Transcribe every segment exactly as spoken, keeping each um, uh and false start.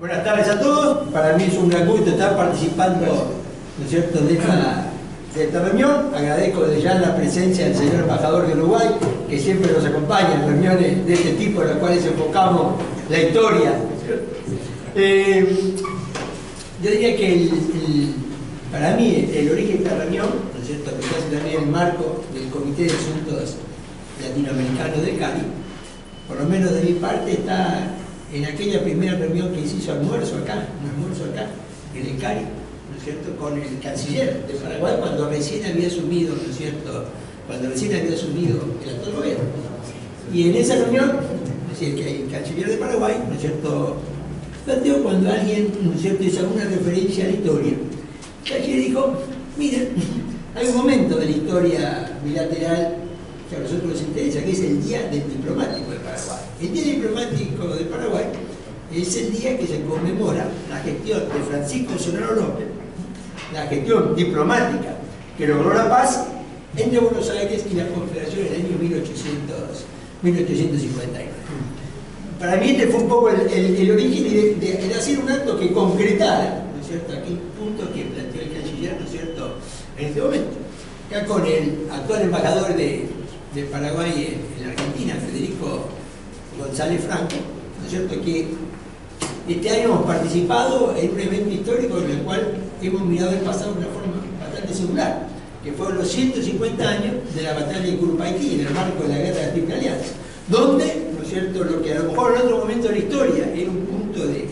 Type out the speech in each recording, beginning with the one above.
Buenas tardes a todos. Para mí es un gran gusto estar participando, ¿no es cierto?, de esta, de esta reunión. Agradezco desde ya la presencia del señor embajador de Uruguay, que siempre nos acompaña en reuniones de este tipo, en las cuales enfocamos la historia. Eh, yo diría que el, el, para mí el, el origen de esta reunión, ¿no es cierto?, que se hace también en el marco del Comité de Asuntos Latinoamericanos de Cali, por lo menos de mi parte, está en aquella primera reunión que se hizo almuerzo acá, un almuerzo acá, en el Cali, ¿no es cierto?, con el canciller de Paraguay, cuando recién había asumido, ¿no es cierto?, cuando recién había asumido el actual gobierno. Y en esa reunión, es decir, que el canciller de Paraguay, ¿no es cierto?, planteó cuando alguien, ¿no es cierto?, hizo alguna referencia a la historia. El canciller dijo, miren, hay un momento de la historia bilateral que a nosotros nos interesa, que es el Día del Diplomático de Paraguay. El Día Diplomático de Paraguay es el día que se conmemora la gestión de Francisco Solano López, la gestión diplomática que logró la paz entre Buenos Aires y la Confederación en el año mil ochocientos cincuenta y nueve. Para mí este fue un poco el, el, el origen de, de, de hacer un acto que concretara, ¿no es cierto?, aquel punto que planteó el canciller, ¿no es cierto?, en este momento. Acá con el actual embajador de, de Paraguay en, en la Argentina, Federico González Franco, ¿no es cierto?, que este año hemos participado en un evento histórico en el cual hemos mirado el pasado de una forma bastante singular, que fueron los ciento cincuenta años de la batalla de Curupayquí, en el marco de la Guerra de la Triple Alianza, donde, ¿no es cierto?, lo que a lo mejor en otro momento de la historia era un punto de,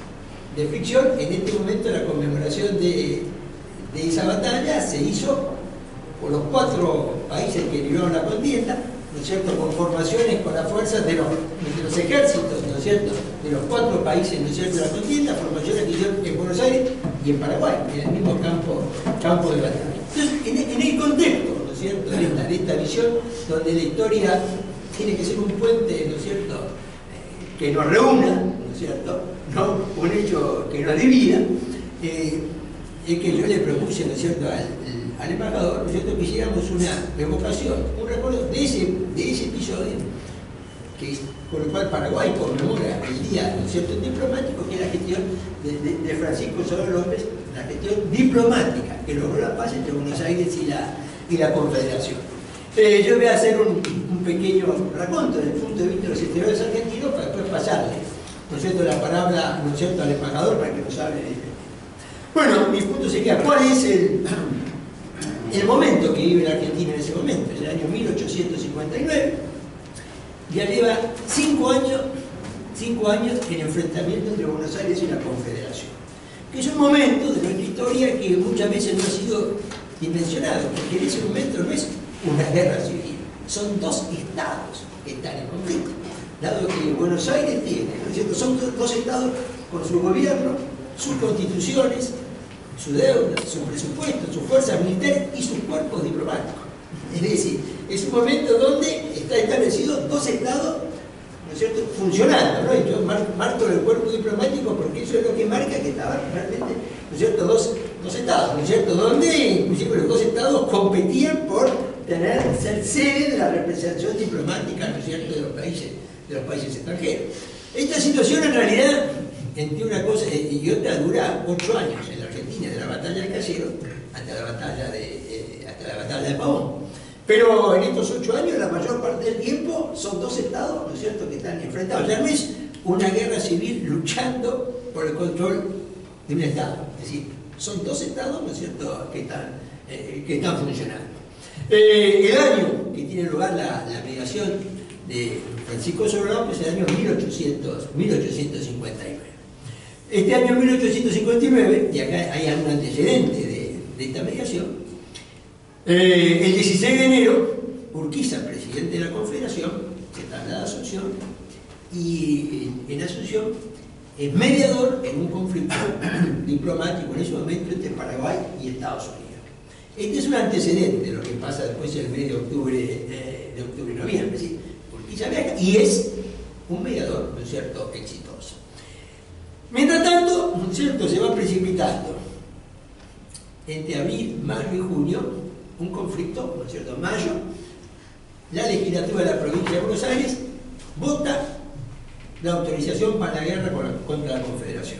de fricción, en este momento la conmemoración de, de esa batalla se hizo por los cuatro países que libraron la contienda, ¿no es cierto?, con formaciones con las fuerzas de los, de los ejércitos, ¿no es cierto?, de los cuatro países, ¿no es cierto?, de la contienda, formaciones que hicieron en Buenos Aires y en Paraguay, en el mismo campo, campo de batalla. Entonces, en, en el contexto, ¿no es cierto?, de esta, de esta visión, donde la historia tiene que ser un puente, ¿no es cierto?, eh, que nos reúna, ¿no es cierto?, no un hecho que nos divida, eh, es que yo le propuse, ¿no es cierto?, al, al embajador, ¿no es cierto?, que hiciéramos una evocación, un recuerdo de ese, de ese episodio, que es, con el cual Paraguay conmemora el día, ¿no es cierto?, diplomático, que es la gestión de, de, de Francisco Solano López, la gestión diplomática que logró la paz entre Buenos Aires y la, y la Confederación. Eh, yo voy a hacer un, un pequeño raconto desde el punto de vista de los exteriores argentinos para después pasarle, ¿no es cierto?, la palabra, ¿no es cierto?, al embajador para que nos hable de esto. Bueno, mi punto sería, ¿cuál es el, el momento que vive la Argentina en ese momento? Es el año mil ochocientos cincuenta y nueve, ya lleva cinco años, cinco años el enfrentamiento entre Buenos Aires y la Confederación, que es un momento de nuestra historia que muchas veces no ha sido dimensionado, porque en ese momento no es una guerra civil, son dos estados que están en conflicto, dado que Buenos Aires tiene, ¿no es cierto?, son dos estados con su gobierno, sus constituciones, su deuda, su presupuesto, sus fuerzas militares y sus cuerpos diplomáticos. Es decir, es un momento donde está establecido dos estados, ¿no es cierto?, funcionando, ¿no? Y yo marco el cuerpo diplomático porque eso es lo que marca que estaban realmente, ¿no es cierto?, dos, dos estados, ¿no es cierto?, donde inclusive los dos estados competían por tener, ser sede de la representación diplomática, ¿no es cierto?, de los países, de los países extranjeros. Esta situación en realidad, entre una cosa y otra, dura ocho años en la Argentina, de la batalla del Callero hasta la batalla de, eh, hasta la batalla de Pavón. Pero en estos ocho años, la mayor parte del tiempo, son dos estados, ¿no es cierto?, que están enfrentados. Ya no es una guerra civil luchando por el control de un estado. Es decir, son dos estados, ¿no es cierto?, que están, eh, que están funcionando. Eh, el año que tiene lugar la, la mediación de Francisco Solano López es el año mil ochocientos cincuenta y nueve. Este año mil ochocientos cincuenta y nueve, y acá hay algún antecedente de, de esta mediación, eh, el dieciséis de enero, Urquiza, presidente de la Confederación, se traslada a Asunción, y en, en Asunción es mediador en un conflicto diplomático en ese momento entre Paraguay y Estados Unidos. Este es un antecedente de lo que pasa después el mes de octubre, eh, de octubre y noviembre, ¿sí? Urquiza viaja y es un mediador, ¿no es cierto?, exitoso. Mientras tanto, ¿no es cierto?, se va precipitando entre abril, mayo y junio un conflicto, ¿no es cierto?, en mayo, la legislatura de la provincia de Buenos Aires vota la autorización para la guerra contra la Confederación.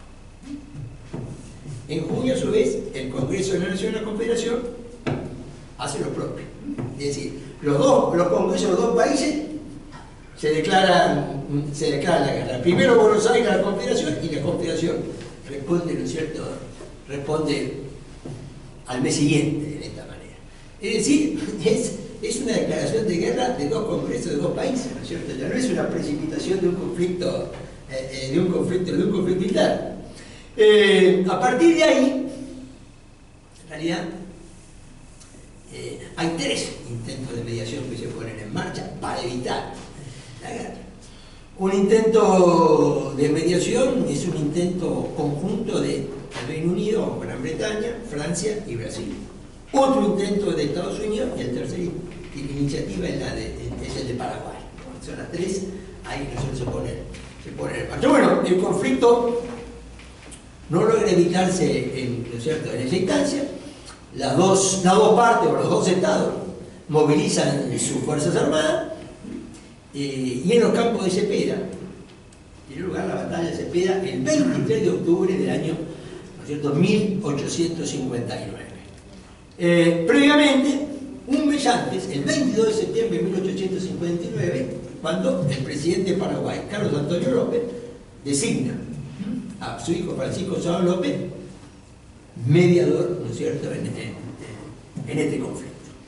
En junio, a su vez, el Congreso de la Nación de la Confederación hace lo propio. Es decir, los dos, los congresos de los dos países se declaran, se declara la guerra. Primero Buenos Aires a la Confederación y la Confederación responde, ¿no es cierto?, responde al mes siguiente de esta manera. Es decir, es, es una declaración de guerra de dos congresos de dos países, ¿no es cierto? Ya no es una precipitación de un conflicto, eh, de un conflicto, de un conflicto interno. Eh, a partir de ahí, en realidad, eh, hay tres intentos de mediación que se ponen en marcha para evitar la guerra. Un intento de mediación es un intento conjunto de Reino Unido, Gran Bretaña, Francia y Brasil. Otro intento de Estados Unidos y el tercer iniciativa es, la de, es el de Paraguay. Son las tres, ahí nosotros se ponen, se ponen en marcha. Bueno, el conflicto no logra evitarse en, ¿no es cierto?, en esa instancia. Las dos, las dos partes o los dos estados movilizan sus fuerzas armadas eh, y en los campos de Cepeda tiene lugar la batalla de Cepeda el veintitrés de octubre del año, ¿no es cierto?, mil ochocientos cincuenta y nueve. Eh, previamente, un mes antes, el veintidós de septiembre de mil ochocientos cincuenta y nueve, cuando el presidente de Paraguay, Carlos Antonio López, designa a su hijo Francisco Solano López mediador, ¿no es cierto?, en, en, en este conflicto.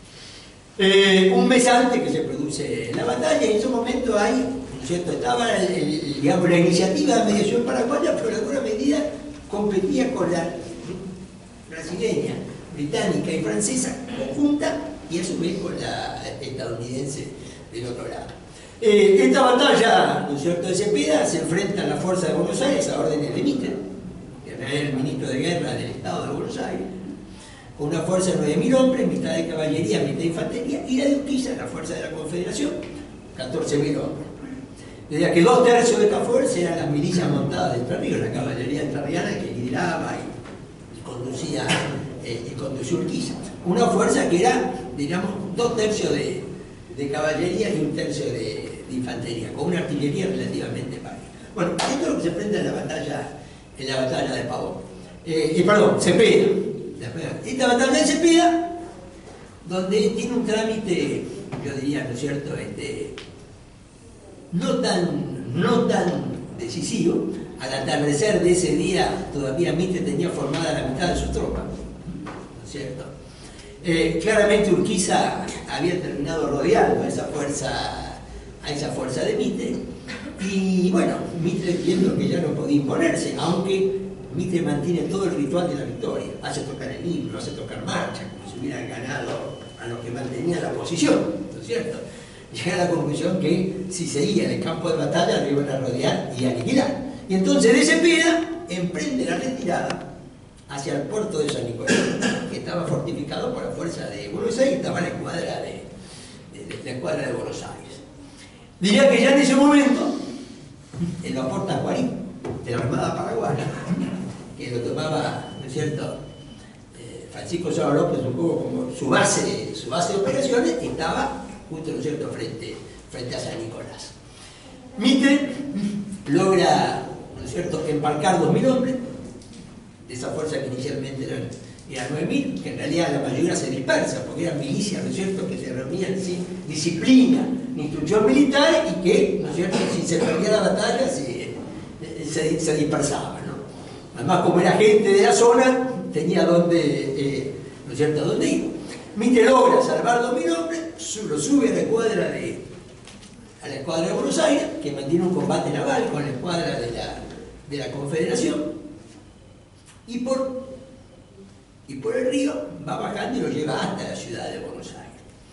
Eh, un mes antes que se produce la batalla, en ese momento hay, ¿no es cierto?, estaba el, el, digamos, la iniciativa de mediación paraguaya, pero en alguna medida competía con la brasileña, británica y francesa conjunta, y a su vez con la estadounidense del otro lado. Eh, esta batalla, ¿no es cierto?, de Cepeda se enfrenta a la fuerza de Buenos Aires a órdenes de Mitre, que era el ministro de guerra del Estado de Buenos Aires, con una fuerza de nueve mil hombres, mitad de caballería, mitad de infantería, y la de Urquiza, la fuerza de la Confederación, catorce mil hombres. Desde que dos tercios de esta fuerza eran las milicias montadas de Entre Ríos, la caballería entrerriana que lideraba y, y conducía, eh, y conducía Urquiza. Una fuerza que era, digamos, dos tercios de, de caballería y un tercio de, de infantería, con una artillería relativamente pareja. Bueno, esto es lo que se enfrenta en la batalla, en la batalla de Pavón. Eh, y perdón, Cepeda. Esta batalla de Cepeda, donde tiene un trámite, yo diría, ¿no es cierto?, este, no tan, no tan decisivo. Al atardecer de ese día todavía Mitre tenía formada la mitad de sus tropas, ¿no es cierto? Eh, claramente Urquiza había terminado rodeando a esa fuerza, a esa fuerza de Mitre, y bueno, Mitre viendo que ya no podía imponerse, aunque Mitre mantiene todo el ritual de la victoria, hace tocar el himno, hace tocar marcha, como si hubieran ganado a los que mantenían la posición, ¿no es cierto? Llega a la conclusión que si seguía en el campo de batalla lo iban a rodear y aniquilar. Y entonces de Cepeda emprende la retirada hacia el puerto de San Nicolás, que estaba fortificado por la fuerza de Buenos Aires, estaba la escuadra de, de, de, la escuadra de Buenos Aires. Diría que ya en ese momento, en la Porta Juarín, de la Armada Paraguaya, que lo tomaba, ¿no es cierto?, eh, Francisco Solano López un poco como su base, su base de operaciones, estaba justo, ¿no es cierto?, frente, frente a San Nicolás. Mitre logra, ¿no es cierto?, embarcar dos mil hombres, de esa fuerza que inicialmente eran, eran nueve mil, que en realidad la mayoría se dispersa, porque eran milicias, ¿no es cierto?, que se reunían sin disciplina ni instrucción militar y que, ¿no es cierto?, si se perdía la batalla se, se, se dispersaban, ¿no? Además, como era gente de la zona, tenía donde, eh, ¿no es cierto?, dónde ir. Mitre logra salvar dos mil hombres, lo sube a la escuadra de, a la escuadra de Buenos Aires, que mantiene un combate naval con la escuadra de la, de la Confederación, y por, y por el río va bajando y lo lleva hasta la ciudad de Buenos Aires.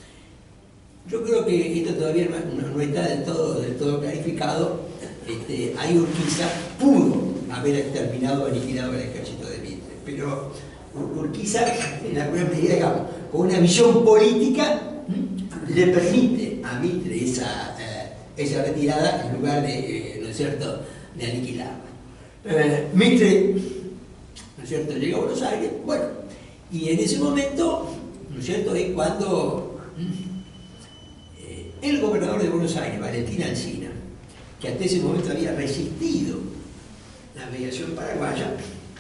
Yo creo que esto todavía no, no está del todo, del todo clarificado. Este, ahí Urquiza pudo haber exterminado o aniquilado el ejército de Mitre, pero Urquiza, en alguna medida, digamos, con una visión política, le permite a Mitre esa, eh, esa retirada en lugar de, eh, ¿no es cierto?, de aniquilarla. Eh, Mitre, ¿no es cierto?, llega a Buenos Aires, bueno, y en ese momento, ¿no es cierto?, es cuando eh, el gobernador de Buenos Aires, Valentín Alsina, que hasta ese momento había resistido la mediación paraguaya,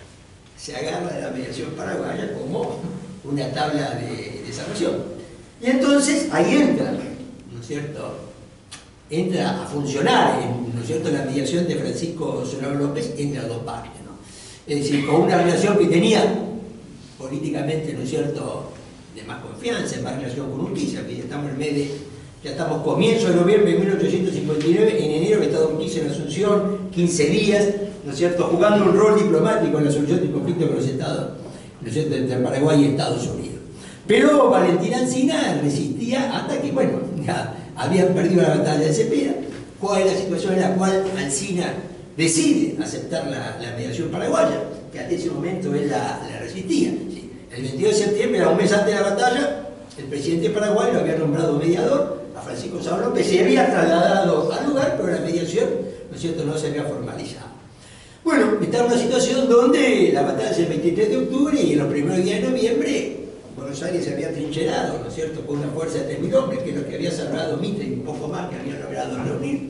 se agarra de la mediación paraguaya como una tabla de, de salvación. Y entonces ahí entra, ¿no es cierto?, entra a funcionar, ¿no es cierto?, la mediación de Francisco Solano López entre las dos partes, ¿no? Es decir, con una relación que tenía políticamente, ¿no es cierto?, de más confianza, en más relación con Urquiza, que ya estamos en mes de, ya estamos comienzo de noviembre de mil ochocientos cincuenta y nueve, en enero que estaba Urquiza en Asunción, quince días, ¿no es cierto?, jugando un rol diplomático en la solución del conflicto con los Estados, ¿no es cierto?, entre Paraguay y Estados Unidos. Pero Valentín Alsina resistía hasta que, bueno, ya habían perdido la batalla de Cepeda. ¿Cuál es la situación en la cual Alsina decide aceptar la, la mediación paraguaya? Que hasta ese momento él la, la resistía. ¿Sí? El veintidós de septiembre, a un mes antes de la batalla, el presidente paraguayo había nombrado mediador a Francisco Solano López, se había trasladado al lugar, pero la mediación, ¿no es cierto?, no se había formalizado. Bueno, está en una situación donde la batalla es el veintitrés de octubre y en los primeros días de noviembre Buenos Aires se había trincherado, ¿no es cierto?, con una fuerza de tres mil hombres, que es lo que había salvado Mitre y un poco más que habían logrado reunir.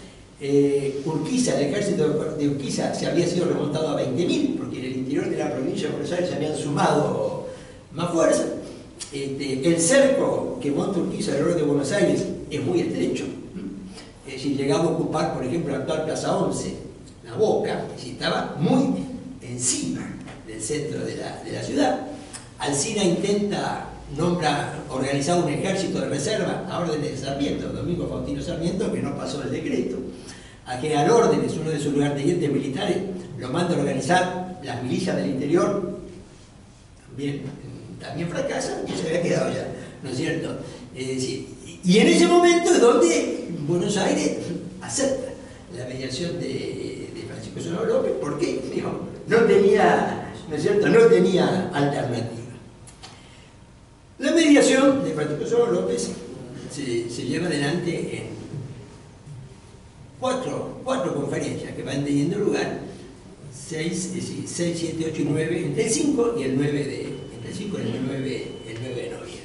Eh, Urquiza, el ejército de Urquiza se había sido remontado a veinte mil, porque en el interior de la provincia de Buenos Aires se habían sumado más fuerza. Este, el cerco que monta Urquiza alrededor de Buenos Aires es muy estrecho. Es decir, llegaba a ocupar, por ejemplo, la actual Plaza once, la Boca, que estaba muy encima del centro de la, de la ciudad. Alsina intenta, nombra, organizar un ejército de reserva a órdenes de Sarmiento, Domingo Faustino Sarmiento, que no pasó el decreto. A General Órdenes, uno de sus lugartenientes militares, lo manda a organizar las milicias del interior, también, también fracasa y se había quedado ya, ¿no es cierto? Es decir, y en ese momento es donde Buenos Aires acepta la mediación de, de Francisco Solano López, porque dijo, no tenía, ¿no es cierto?, no tenía alternativa. La mediación de Francisco Solano López se, se lleva adelante en cuatro, cuatro conferencias que van teniendo lugar, seis, siete, ocho y nueve, entre el cinco y el nueve de, entre el cinco y el nueve, el nueve de noviembre.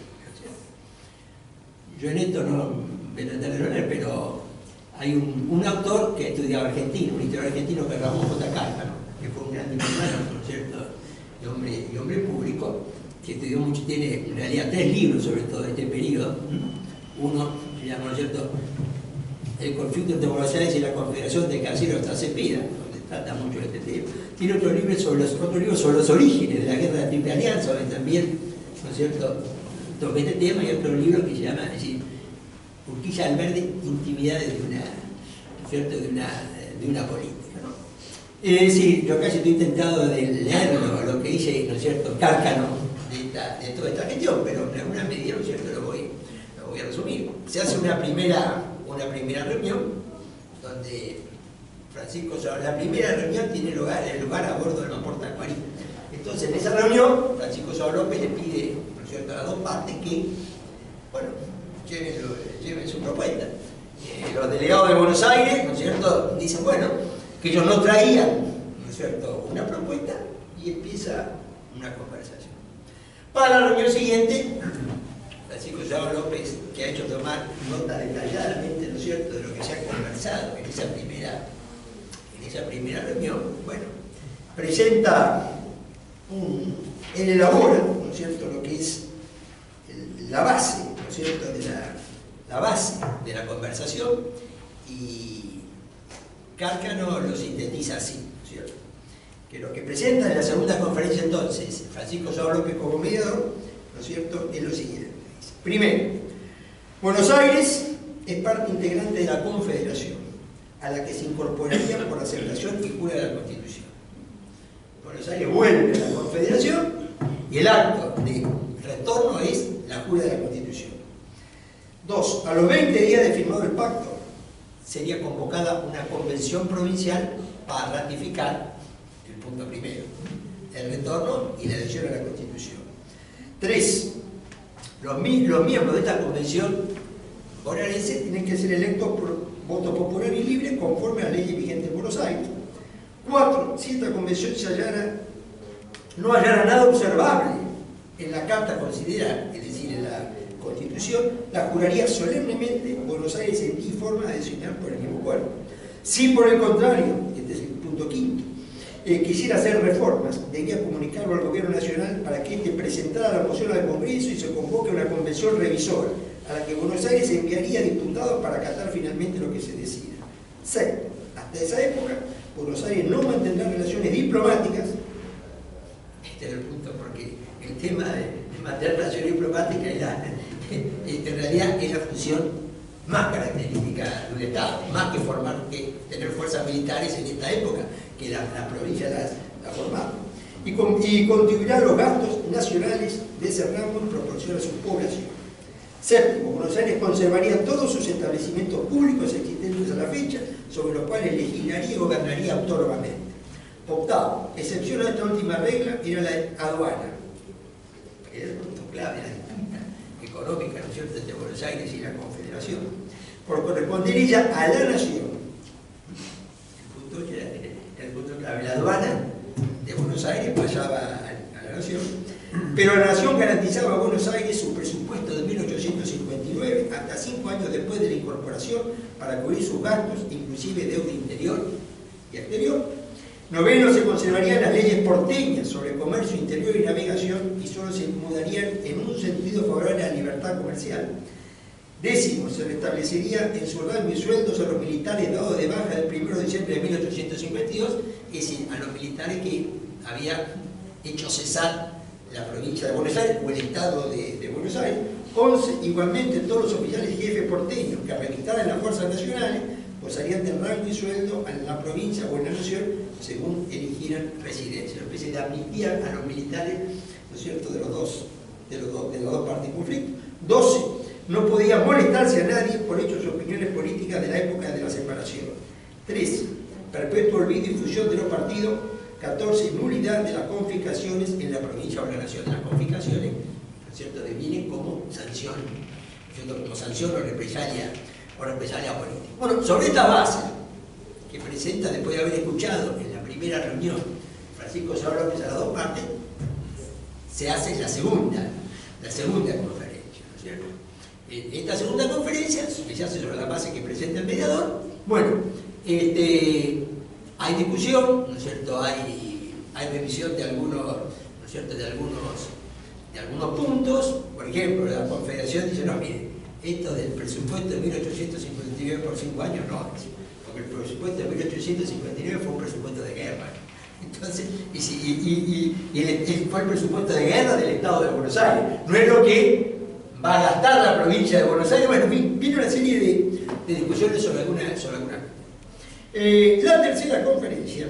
Yo en esto no voy a tratar de leer, pero hay un, un autor que ha estudiado argentino, un historiador argentino, que es Ramón J. Cárcano, que fue un gran diplomático, ¿no es cierto?, y hombre, y hombre público, que estudió mucho, tiene en realidad tres libros sobre todo este periodo. Uno se llama, ¿no es cierto?, El conflicto entre Buenos Aires y la Confederación de Caseros hasta Cepeda, donde trata mucho de este tema. Tiene otro libro sobre los, otro libro sobre los orígenes de la Guerra de la Triple Alianza, donde también, ¿no es cierto?, toca este tema, y otro libro que se llama, es decir, Urquiza Alberdi, Intimidades de una, ¿no es cierto?, de una, de una política, ¿no? Es decir, yo casi estoy intentado de leerlo, lo que dice, ¿no es cierto?, Cárcano, de, esta, de toda esta gestión, pero en alguna medida, ¿no es cierto?, lo voy, lo voy a resumir. Se hace una primera, una primera reunión, donde Francisco, la primera reunión tiene lugar, lugar a bordo del vapor Tacuarí. Entonces, en esa reunión, Francisco Solano López le pide, ¿no es cierto?, a las dos partes que, bueno, lleven su, lleven su propuesta. Eh, los delegados de Buenos Aires, ¿no es cierto?, dicen, bueno, que ellos no traían, ¿no es cierto?, una propuesta, y empieza una conversación. Para la reunión siguiente, Francisco Solano López, que ha hecho tomar nota detalladamente, ¿no es cierto?, de lo que se ha conversado en esa primera, en esa primera reunión, bueno, presenta, un, él elabora, ¿no es cierto?, lo que es el, la base, ¿no es cierto?, de la, la base de la conversación, y Cárcano lo sintetiza así, ¿no es cierto?, que lo que presenta en la segunda conferencia entonces Francisco Solano López como mediador, ¿no es cierto?, es lo siguiente. Primero, Buenos Aires es parte integrante de la Confederación, a la que se incorporaría por aceptación y jura de la Constitución. Buenos Aires vuelve a la Confederación y el acto de retorno es la jura de la Constitución. Dos, a los veinte días de firmado el pacto, sería convocada una convención provincial para ratificar el punto primero, el retorno y la adhesión a la Constitución. Tres, los, los miembros de esta convención bonaerense tienen que ser electos por voto popular y libre conforme a las leyes vigentes en Buenos Aires. Cuatro, si esta convención se hallara, no hallara nada observable en la Carta Considerar, es decir, en la Constitución, la juraría solemnemente Buenos Aires en y forma de designar por el mismo cuerpo. Si por el contrario, este es el punto quinto, eh, quisiera hacer reformas, debía comunicarlo al gobierno nacional para que éste presentara la moción al Congreso y se convoque una convención revisora, a la que Buenos Aires enviaría diputados para acatar finalmente lo que se decida. Sexto, hasta esa época, Buenos Aires no mantendrá relaciones diplomáticas. Este es el punto, porque el tema de, de mantener relaciones diplomáticas era, en realidad es la función más característica de un Estado, más que formar, que tener fuerzas militares en esta época, que la, la provincia las la formaba. Y, con, y contribuirá a los gastos nacionales de ese ramo en proporción a su población. Séptimo, Buenos Aires conservaría todos sus establecimientos públicos existentes a la fecha, sobre los cuales legislaría y gobernaría autónomamente. Octavo, excepción a esta última regla, era la aduana. Era el punto clave, la disputa económica, ¿no es cierto?, entre Buenos Aires y la Confederación, por corresponder ella a la nación. El punto, era, era el punto clave, la aduana de Buenos Aires pasaba a, a la nación, pero la nación garantizaba a Buenos Aires su presupuesto de mil ochocientos cincuenta y nueve hasta cinco años después de la incorporación para cubrir sus gastos, inclusive deuda interior y exterior. Noveno, se conservarían las leyes porteñas sobre comercio interior y navegación y solo se mudarían en un sentido favorable a la libertad comercial. Décimo, se restablecería en su rango y sueldos a los militares dados de baja del primero de diciembre de mil ochocientos cincuenta y dos, es decir, a los militares que había hecho cesar la provincia de Buenos Aires o el Estado de, de Buenos Aires. Once, igualmente todos los oficiales y jefes porteños que revistaran las fuerzas nacionales gozarían de rango y sueldo en la provincia o en la nación según eligieran residencia. Una especie de amnistía a los militares, ¿no es cierto?, de, los dos, de, los dos, de las dos partes en conflicto. doce. No podía molestarse a nadie por hechos o opiniones políticas de la época de la separación. trece. Perpetuo olvido y fusión de los partidos. catorce. Nulidad de las confiscaciones en la provincia o en la nación. Las confiscaciones, ¿no es cierto?, devienen como sanción, ¿no es cierto?, como sanción o represalia, o represalia política. Bueno, sobre esta base, que presenta después de haber escuchado en la primera reunión Francisco Serrano López a las dos partes, se hace la segunda, la segunda conferencia, ¿no es cierto? Esta segunda conferencia, que se hace sobre la base que presenta el mediador, bueno, este, hay discusión, ¿no es cierto?, hay, hay revisión de algunos, ¿no es cierto?, de algunos, de algunos puntos. Por ejemplo, la Confederación dice, no, mire, esto del presupuesto de mil ochocientos cincuenta y nueve por cinco años, no, porque el presupuesto de mil ochocientos cincuenta y nueve fue un presupuesto de guerra. Entonces, y, y, y, y, y el, fue el presupuesto de guerra del Estado de Buenos Aires, no es lo que va a gastar la provincia de Buenos Aires. Bueno, viene una serie de, de discusiones sobre alguna, sobre alguna. Eh, la tercera conferencia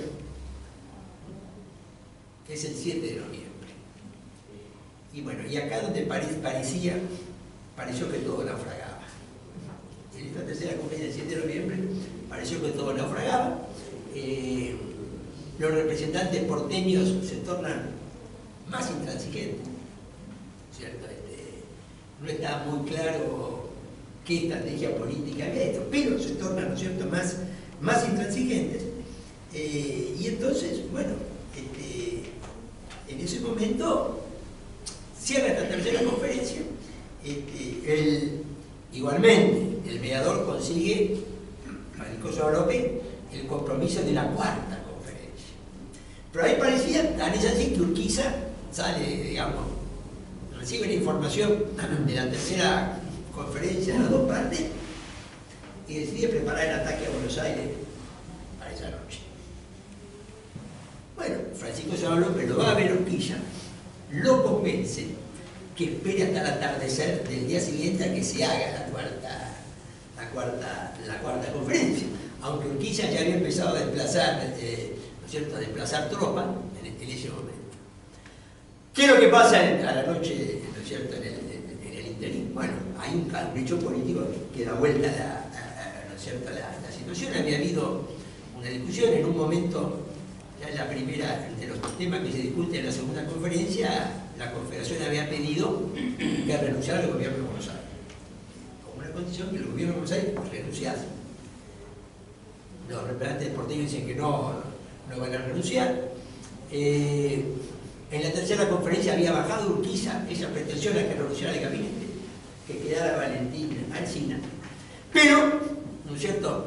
es el siete de noviembre. Y bueno, y acá donde parecía, pareció que todo naufragaba. En esta tercera conferencia del siete de noviembre pareció que todo naufragaba. Eh, los representantes porteños se tornan más intransigentes, ¿cierto? Este, no está muy claro qué estrategia política había esto, pero se tornan, ¿no es cierto?, más, más intransigentes. Eh, y entonces, bueno, este, en ese momento cierra esta tercera conferencia. Este, el, igualmente, el mediador consigue, Francisco Serrano López, el compromiso de la cuarta conferencia. Pero ahí parecía, tan es así que Urquiza sale, digamos, recibe la información de la tercera conferencia de las dos partes y decide preparar el ataque a Buenos Aires para esa noche. Bueno, Francisco Serrano López lo va a ver Urquiza, lo convence que espere hasta el atardecer del día siguiente a que se haga la cuarta, la cuarta, la cuarta conferencia. Aunque Urquiza ya había empezado a desplazar, eh, ¿no es cierto?, a desplazar tropas en, en ese momento. ¿Qué es lo que pasa en, a la noche, ¿no es cierto?, en el, en, en el interín? Bueno, hay un, un hecho político que da vuelta a la, a, a, ¿no es cierto?, a la, a la situación. Había habido una discusión en un momento, ya en la primera, de los temas que se discuten en la segunda conferencia. La Confederación había pedido que renunciara al gobierno de Buenos Aires, como una condición que el gobierno de Buenos Aires renunciase. Los representantes porteños dicen que no, no van a renunciar. Eh, en la tercera conferencia había bajado Urquiza esa pretensión a que renunciara el gabinete, que quedara Valentín Alsina. Pero, ¿no es cierto?, eh,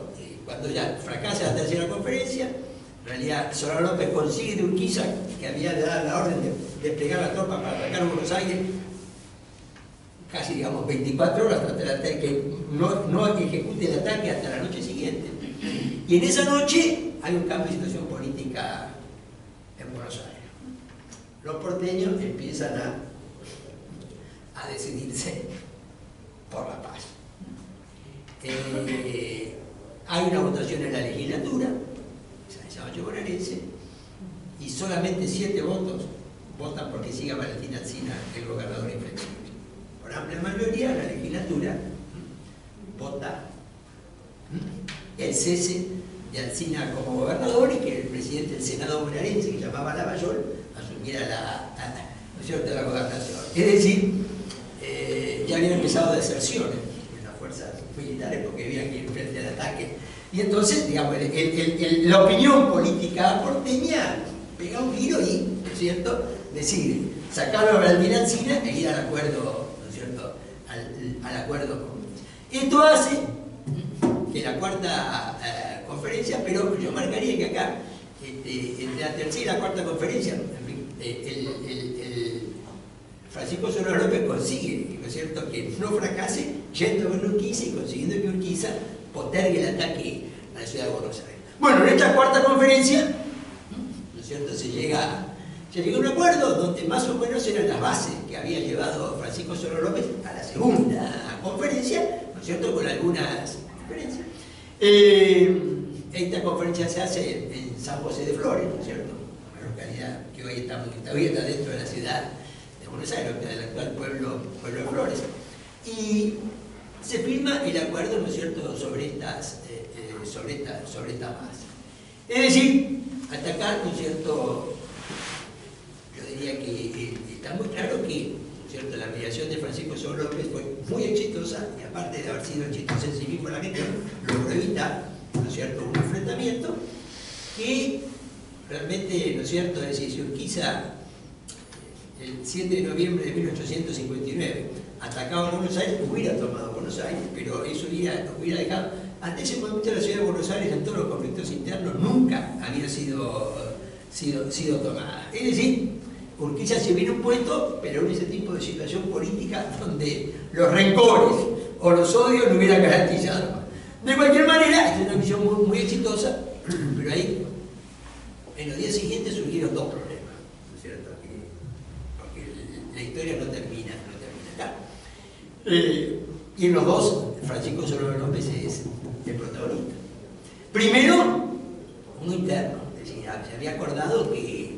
cuando ya fracasa la tercera conferencia, en realidad Solano López consigue de Urquiza, que había dado la orden de desplegar la tropa para atacar Buenos Aires, casi digamos veinticuatro horas hasta el ataque, que no, no ejecute el ataque hasta la noche siguiente. Y en esa noche hay un cambio de situación política en Buenos Aires. Los porteños empiezan a, a decidirse por la paz. Eh, hay una votación en la legislatura, San Sancho bonaerense, y solamente siete votos votan porque siga Valentín Alsina el gobernador inflexible. Por amplia mayoría, la legislatura vota el cese de Alsina como gobernador y que el presidente del Senado bonaerense, que llamaba Lavallol, asumiera la, la, ¿no es cierto?, la gobernación. Es decir, eh, ya habían empezado deserciones en las fuerzas militares porque habían que ir frente al ataque. Y entonces, digamos, el, el, el, la opinión política porteña pega un giro y, ¿no es cierto?, decide sacarlo a Valentín Alsina e ir al acuerdo, ¿no es cierto?, al, al acuerdo común. Esto hace que la cuarta eh, conferencia, pero yo marcaría que acá, este, entre la tercera y la cuarta conferencia, el, el, el Francisco Solano López consigue, ¿no es cierto?, que no fracase yendo con Urquiza y consiguiendo que Urquiza postergue el ataque a la ciudad de Buenos Aires. Bueno, en esta cuarta conferencia, ¿no es cierto?, se llega, se llega a un acuerdo donde más o menos eran las bases que había llevado Francisco Solano López a la segunda conferencia, ¿no es cierto?, con algunas diferencias. Eh, esta conferencia se hace en San José de Flores, ¿no es cierto?, una localidad que hoy está, todavía está dentro de la ciudad de Buenos Aires, del actual pueblo, pueblo de Flores. Y se firma el acuerdo, ¿no es cierto?, sobre estas, eh, eh, sobre esta, sobre esta base. Es decir, atacar, ¿no es cierto?, yo diría que eh, está muy claro que, ¿no es cierto?, la mediación de Francisco Solano López fue muy exitosa y aparte de haber sido exitosa en sí mismo la gestión, logró evitar, ¿no es cierto?, un enfrentamiento que realmente, ¿no es cierto?, es decir, si Urquiza el siete de noviembre de mil ochocientos cincuenta y nueve atacaba a Buenos Aires, hubiera tomado Buenos Aires, pero eso hubiera, hubiera dejado. Ante ese momento la ciudad de Buenos Aires, en todos los conflictos internos, nunca había sido, sido, sido tomada. Es decir, Urquiza se vino un puesto, pero en ese tipo de situación política donde los rencores o los odios lo hubieran garantizado. De cualquier manera, es una misión muy, muy exitosa, pero ahí, en los días siguientes surgieron dos problemas, ¿no es cierto?, porque la historia no termina, no termina acá. Eh, y en los dos, Francisco Solano López es el protagonista. Primero, uno interno, es decir, se había acordado que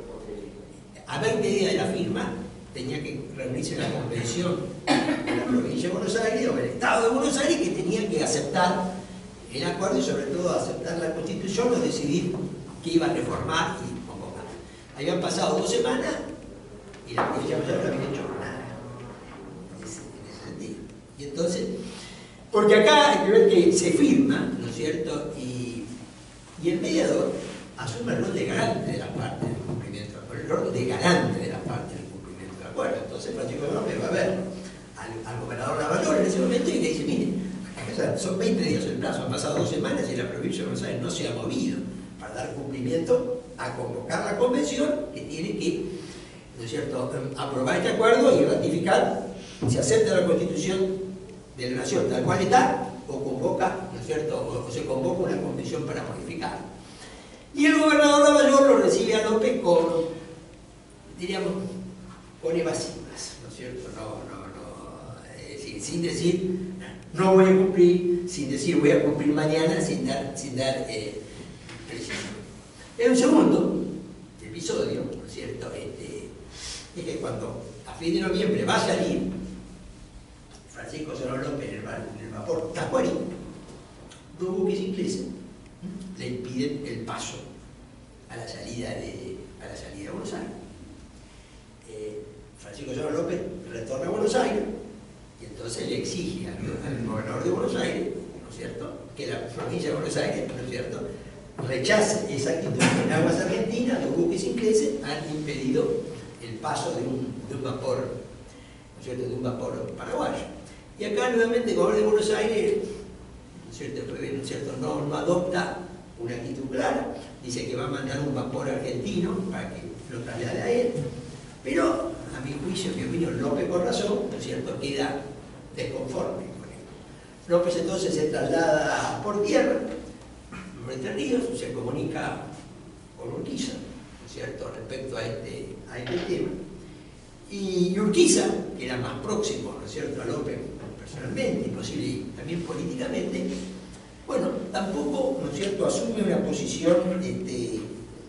a veinte días de la firma tenía que reunirse la convención de la provincia de Buenos Aires o del Estado de Buenos Aires, que tenía que aceptar el acuerdo y sobre todo aceptar la Constitución o decidir que iba a reformar y convocar. Habían pasado dos semanas y la provincia de Buenos Aires no había hecho nada en ese, en ese sentido. Y entonces, porque acá hay que ver que se firma, ¿no es cierto?, y, y el mediador asume el rol de garante de las partes del cumplimiento, el rol de garante de las partes del cumplimiento del acuerdo. Entonces Francisco López va a ver al, al gobernador Lavallol en ese momento y le dice, mire, acá son veinte días el plazo, han pasado dos semanas y la provincia de Buenos Aires no se ha movido para dar cumplimiento a convocar la convención que tiene que, ¿no es cierto?, aprobar este acuerdo y ratificar si acepta la Constitución de la Nación tal cual está, o convoca, ¿no es cierto?, o, o se convoca una convención para modificar. Y el gobernador Lavallol lo recibe a López con, diríamos, con evasivas, ¿no es cierto?, no, no, no, es decir, sin decir, no voy a cumplir, sin decir voy a cumplir mañana, sin dar, sin dar eh, precisión. En un segundo episodio, ¿no es cierto?, este, es que cuando a fin de noviembre va a salir Francisco Solano López en el, en el vapor Tacuarí, dos buques ingleses le impiden el paso a la salida de, a la salida de Buenos Aires. Eh, Francisco Solano López retorna a Buenos Aires y entonces le exige al, al gobernador de Buenos Aires, ¿no es cierto?, que la provincia de Buenos Aires, ¿no es cierto?, rechace esa actitud. En aguas argentinas los buques ingleses han impedido el paso de un, de un vapor, ¿no es cierto?, de un vapor paraguayo. Y acá nuevamente el gobernador de Buenos Aires, ¿no es cierto? ¿no es cierto? No, no adopta una actitud clara, dice que va a mandar un vapor argentino para que lo traslade a él, pero a mi juicio, mi opinión, López por razón, ¿no es cierto?, queda desconforme con él. López entonces se traslada por tierra, por Entre Ríos, se comunica con Urquiza, ¿no es cierto?, respecto a este, a este tema. Y Urquiza, que era más próximo, ¿no es cierto?, a López personalmente y posible también políticamente, bueno, tampoco, ¿no es cierto?, asume una posición, este,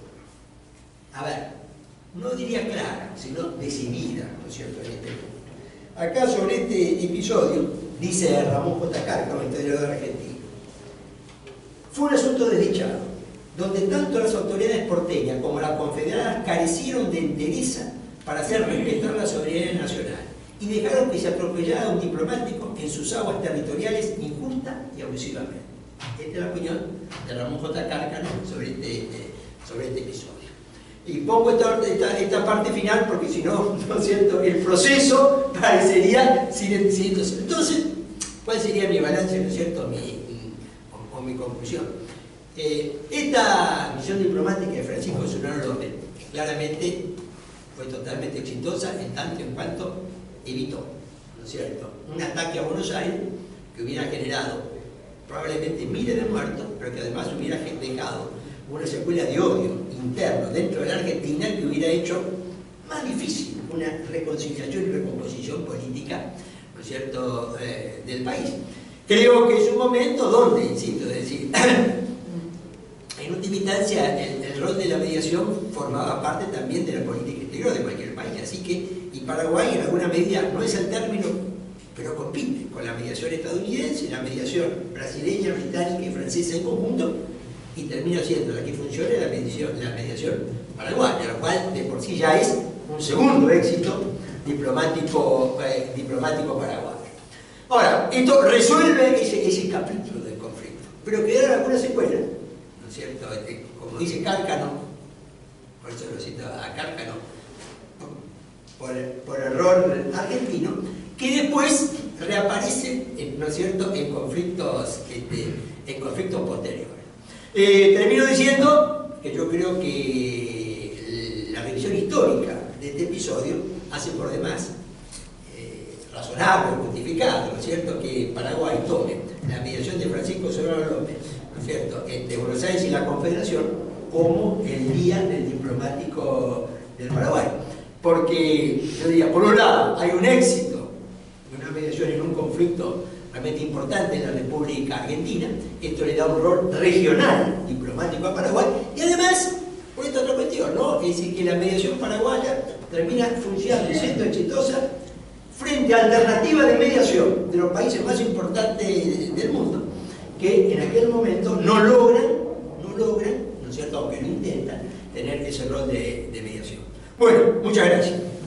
a ver, no diría clara, sino decidida, ¿no es cierto?, en este punto. Acá sobre este episodio, dice Ramón J. Cárcano, historiador argentino, fue un asunto desdichado, donde tanto las autoridades porteñas como las confederadas carecieron de entereza para hacer respetar la soberanía nacional y dejaron que se atropellara a un diplomático en sus aguas territoriales injusta y abusivamente. Esta es la opinión de Ramón J. Cárcano sobre este, eh, sobre este episodio. Y pongo esta, esta, esta parte final porque si no, ¿no es cierto?, el proceso parecería sin, sin entonces, entonces, ¿cuál sería mi balance, ¿no es cierto?, mi, mi, o, o mi conclusión? Eh, esta misión diplomática de Francisco Solano López claramente fue totalmente exitosa en tanto en cuanto evitó, ¿no es cierto?, un ataque a Buenos Aires que hubiera generado probablemente miles de muertos, pero que además hubiera dejado una secuela de odio interno dentro de la Argentina que hubiera hecho más difícil una reconciliación y recomposición política, ¿no es cierto?, eh, del país. Creo que es un momento donde, insisto, es decir, en última instancia el, el rol de la mediación formaba parte también de la política exterior de cualquier país, así que, y Paraguay en alguna medida no es el término, pero compite con la mediación estadounidense, la mediación brasileña, británica y francesa en conjunto, y termina siendo la que funciona la mediación, la mediación paraguaya, lo cual de por sí ya es un segundo éxito diplomático, eh, diplomático paraguayo. Ahora, esto resuelve ese, ese capítulo del conflicto, pero quedaron algunas secuelas, ¿no es cierto?, este, como dice Cárcano, por eso lo cito a Cárcano, por, por error argentino, que después reaparecen, ¿no es cierto?, en conflictos, este, en conflictos posteriores. Eh, termino diciendo que yo creo que la revisión histórica de este episodio hace por demás eh, razonable, justificado, ¿no es cierto?, que Paraguay tome la mediación de Francisco Solano López, ¿no es cierto?, entre Buenos Aires y la Confederación como el día del diplomático del Paraguay. Porque, yo diría, por un lado, hay un éxito de una mediación en un conflicto realmente importante en la República Argentina, esto le da un rol regional diplomático a Paraguay, y además, por esta otra cuestión, ¿no?, es decir, que la mediación paraguaya termina funcionando y siendo exitosa frente a alternativas de mediación de los países más importantes del mundo, que en aquel momento no logran, no logran, ¿no es cierto?, aunque lo intentan, tener ese rol de, de mediación. Bueno, muchas gracias.